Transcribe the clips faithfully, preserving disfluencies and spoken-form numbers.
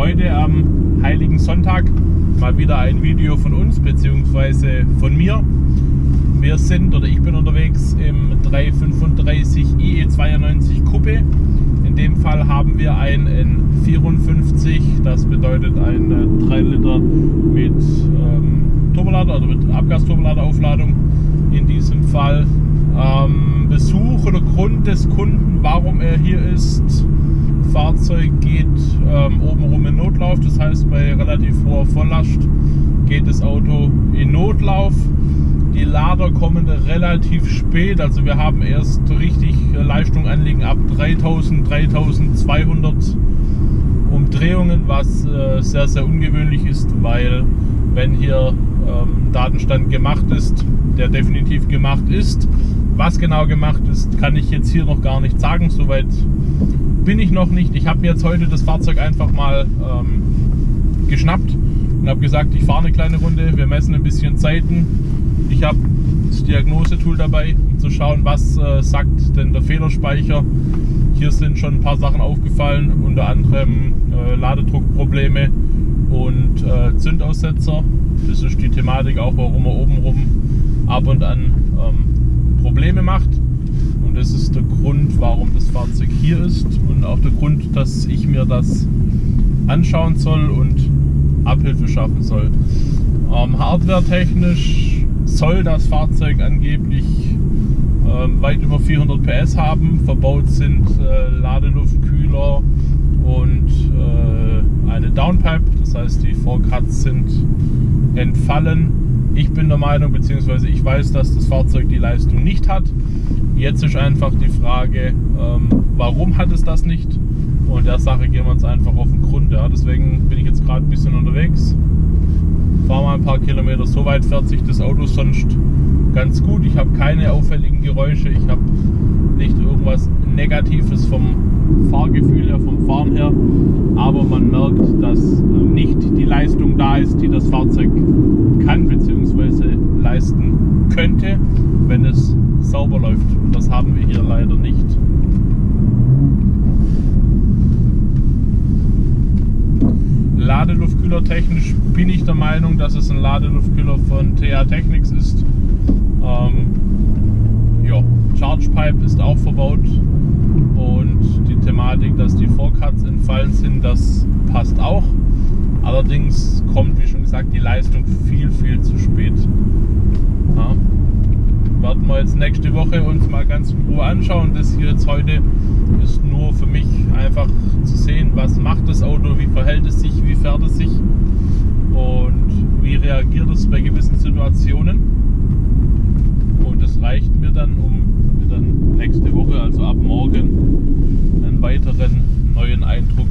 Heute am Heiligen Sonntag mal wieder ein Video von uns bzw. von mir. Wir sind oder ich bin unterwegs im dreihundertfünfunddreißig I E zweiundneunzig Coupe. In dem Fall haben wir ein N vierundfünfzig, das bedeutet ein drei Liter mit ähm, Turbolader oder mit Abgasturbolader-Aufladung. In diesem Fall ähm, Besuch oder Grund des Kunden, warum er hier ist. Fahrzeug geht ähm, obenrum in Notlauf, das heißt bei relativ hoher Volllast geht das Auto in Notlauf. Die Lader kommen relativ spät, also wir haben erst richtig Leistung anlegen ab dreitausend, dreitausendzweihundert Umdrehungen, was äh, sehr, sehr ungewöhnlich ist, weil wenn hier ähm, Datenstand gemacht ist, der definitiv gemacht ist, was genau gemacht ist, kann ich jetzt hier noch gar nicht sagen, soweit bin ich noch nicht. Ich habe mir jetzt heute das Fahrzeug einfach mal ähm, geschnappt und habe gesagt, ich fahre eine kleine Runde, wir messen ein bisschen Zeiten. Ich habe das Diagnosetool dabei, um zu schauen, was äh, sagt denn der Fehlerspeicher. Hier sind schon ein paar Sachen aufgefallen, unter anderem äh, Ladedruckprobleme und äh, Zündaussetzer. Das ist die Thematik auch, warum er obenrum ab und an ähm, Probleme macht. Und das ist der Grund, warum das Fahrzeug hier ist und auch der Grund, dass ich mir das anschauen soll und Abhilfe schaffen soll. Ähm, Hardware-technisch soll das Fahrzeug angeblich äh, weit über vierhundert P S haben. Verbaut sind äh, Ladeluftkühler und äh, eine Downpipe, das heißt die Vorcuts sind entfallen. Ich bin der Meinung, beziehungsweise ich weiß, dass das Fahrzeug die Leistung nicht hat. Jetzt ist einfach die Frage, ähm, warum hat es das nicht? Und der Sache gehen wir uns einfach auf den Grund. Ja. Deswegen bin ich jetzt gerade ein bisschen unterwegs. Fahre mal ein paar Kilometer, soweit fährt sich das Auto sonst ganz gut. Ich habe keine auffälligen Geräusche, ich habe nicht irgendwas Negatives vom Fahrgefühl her, vom Fahren her, aber man merkt, dass nicht die Leistung da ist, die das Fahrzeug kann bzw. leisten könnte, wenn es sauber läuft. Und das haben wir hier leider nicht. Ladeluftkühler technisch bin ich der Meinung, dass es ein Ladeluftkühler von T A Technics ist. Ähm, ja, Chargepipe ist auch verbaut und die Thematik, dass die Vorcuts entfallen sind, das passt auch. Allerdings kommt, wie schon gesagt, die Leistung viel, viel zu spät. Ja. Werden wir jetzt nächste Woche uns mal ganz in Ruhe anschauen. Das hier jetzt heute ist nur für mich einfach zu sehen, was macht das Auto, wie verhält es sich, wie fährt es sich und wie reagiert es bei gewissen Situationen. Und das reicht mir dann, um mir dann nächste Woche, also ab morgen, einen weiteren neuen Eindruck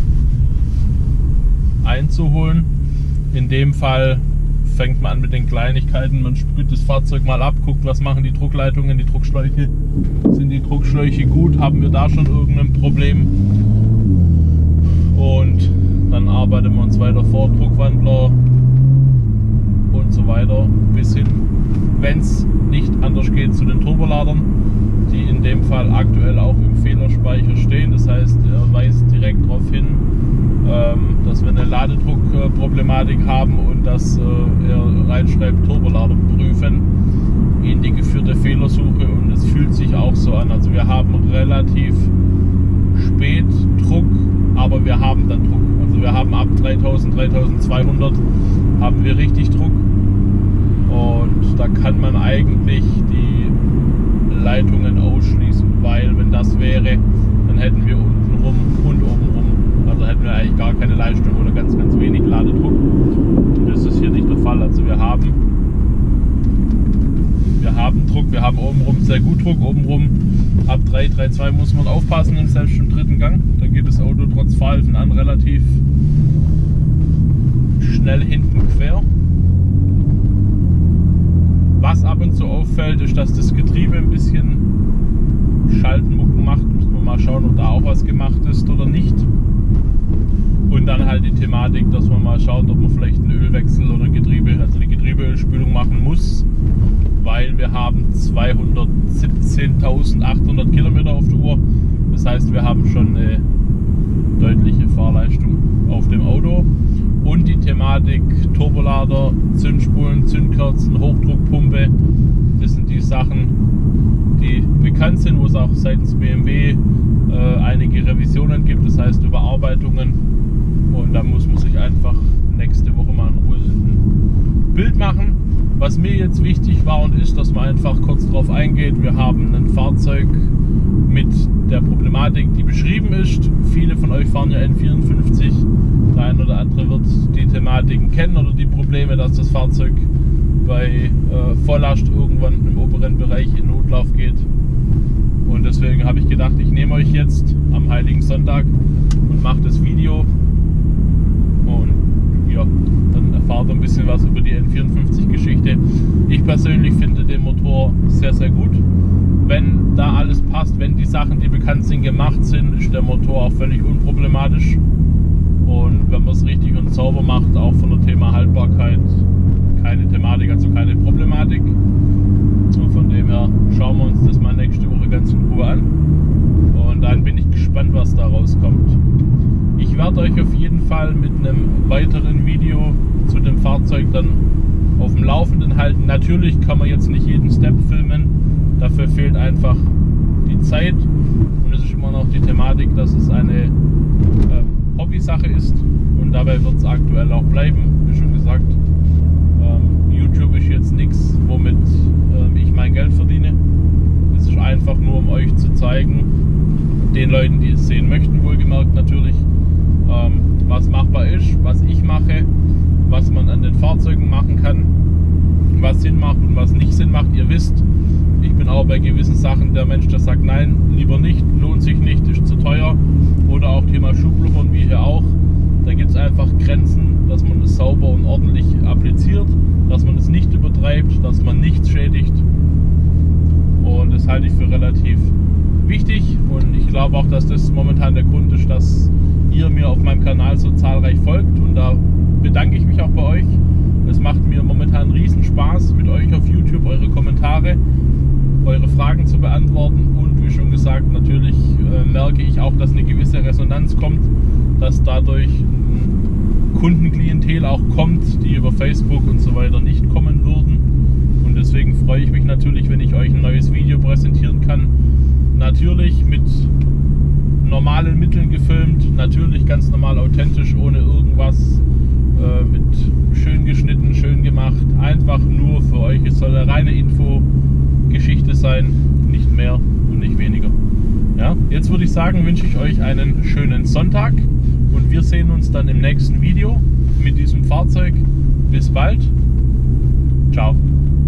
einzuholen. In dem Fall fängt man an mit den Kleinigkeiten, man sprüht das Fahrzeug mal ab, guckt, was machen die Druckleitungen, die Druckschläuche, sind die Druckschläuche gut, haben wir da schon irgendein Problem, und dann arbeiten wir uns weiter vor, Druckwandler und so weiter, bis hin, wenn es nicht anders geht, zu den Turboladern, die in dem Fall aktuell auch im Fehlerspeicher stehen. Das heißt, er weist direkt darauf hin, dass wir eine Ladedruckproblematik haben und dass er reinschreibt, Turbolader prüfen in die geführte Fehlersuche, und es fühlt sich auch so an. Also wir haben relativ spät Druck, aber wir haben dann Druck. Also wir haben ab dreitausend, dreitausendzweihundert haben wir richtig Druck, und da kann man eigentlich die Leitungen ausschließen, weil wenn das wäre, dann hätten wir unten rum und oben rum, also hätten wir eigentlich gar keine Leistung oder ganz, ganz wenig Ladedruck. Und das ist hier nicht der Fall. Also wir haben, wir haben Druck, wir haben obenrum sehr gut Druck, obenrum ab drei, drei Komma zwei muss man aufpassen, und selbst im dritten Gang, da geht das Auto trotz Fahrhilfen an relativ schnell hinten quer. Was ab und zu auffällt, ist, dass das Getriebe ein bisschen Schaltenmucken macht. Müssen wir mal schauen, ob da auch was gemacht ist oder nicht. Und dann halt die Thematik, dass man mal schaut, ob man vielleicht einen Ölwechsel oder Getriebe, also eine Getriebeölspülung machen muss, weil wir haben zweihundertsiebzehntausendachthundert Kilometer auf der Uhr. Das heißt, wir haben schon eine deutliche Fahrleistung auf dem Auto und die Thematik Turbolader, Zündspulen, Zündkerzen, Hochdruckpumpe. Das sind die Sachen, die bekannt sind, wo es auch seitens B M W äh, einige Revisionen gibt, das heißt Überarbeitungen, und da muss man sich einfach nächste Woche mal in Ruhe ein Bild machen. Was mir jetzt wichtig war und ist, dass man einfach kurz darauf eingeht. Wir haben ein Fahrzeug mit der Problematik, die beschrieben ist. Viele von euch fahren ja N vierundfünfzig. Der ein oder andere wird die Thematiken kennen oder die Probleme, dass das Fahrzeug bei äh, Volllast irgendwann im oberen Bereich in Notlauf geht. Und deswegen habe ich gedacht, ich nehme euch jetzt am Heiligen Sonntag und mache das Video. Und ja, dann erfahrt ihr ein bisschen was über die N vierundfünfzig Geschichte. Ich persönlich finde den Motor sehr, sehr gut. Wenn da alles passt, wenn die Sachen, die bekannt sind, gemacht sind, ist der Motor auch völlig unproblematisch. Und wenn man es richtig und sauber macht, auch von der Thema Haltbarkeit, keine Thematik, also keine Problematik. Und von dem her schauen wir uns das mal nächste Woche ganz in Ruhe an. Und dann bin ich gespannt, was da rauskommt. Ich werde euch auf jeden Fall mit einem weiteren Video zu dem Fahrzeug dann auf dem Laufenden halten. Natürlich kann man jetzt nicht jeden Step filmen, dafür fehlt einfach die Zeit. Und es ist immer noch die Thematik, dass es eine äh, Hobby-Sache ist, und dabei wird es aktuell auch bleiben, wie schon gesagt. Ähm, YouTube ist jetzt nichts, womit äh, ich mein Geld verdiene. Es ist einfach nur, um euch zu zeigen, den Leuten, die es sehen möchten, wohlgemerkt natürlich, ähm, was machbar ist, was ich mache, was man an den Fahrzeugen machen kann, was Sinn macht und was nicht Sinn macht. Ihr wisst, ich bin auch bei gewissen Sachen der Mensch, der sagt, nein, lieber nicht, lohnt sich nicht, ist zu teuer. Oder auch Thema Schublubbern, wie hier auch. Da gibt es einfach Grenzen, dass man es sauber und ordentlich appliziert, dass man es nicht übertreibt, dass man nichts schädigt. Und das halte ich für relativ wichtig, und ich glaube auch, dass das momentan der Grund ist, dass ihr mir auf meinem Kanal so zahlreich folgt, und da bedanke ich mich auch bei euch. Es macht mir momentan riesen Spaß, mit euch auf YouTube eure Kommentare, eure Fragen zu beantworten, und wie schon gesagt, natürlich äh, merke ich auch, dass eine gewisse Resonanz kommt, dass dadurch ein Kundenklientel auch kommt, die über Facebook und so weiter nicht kommen würden. Und deswegen freue ich mich natürlich, wenn ich euch ein neues Video präsentieren kann. Natürlich mit normalen Mitteln gefilmt, natürlich ganz normal authentisch, ohne irgendwas, äh, mit schön geschnitten, schön gemacht, einfach nur für euch. Es soll eine reine Info-Geschichte sein, nicht mehr und nicht weniger. Ja, jetzt würde ich sagen, wünsche ich euch einen schönen Sonntag, und wir sehen uns dann im nächsten Video mit diesem Fahrzeug. Bis bald. Ciao.